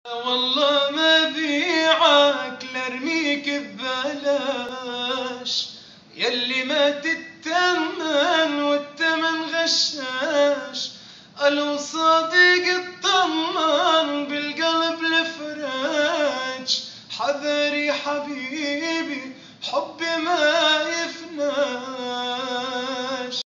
والله ما بيعك لارميك ببلاش، يلي ما تتمن والتمن غشاش. قالوا صديق اطمن بالقلب الفراج، حذري حبيبي حبي ما يفناش.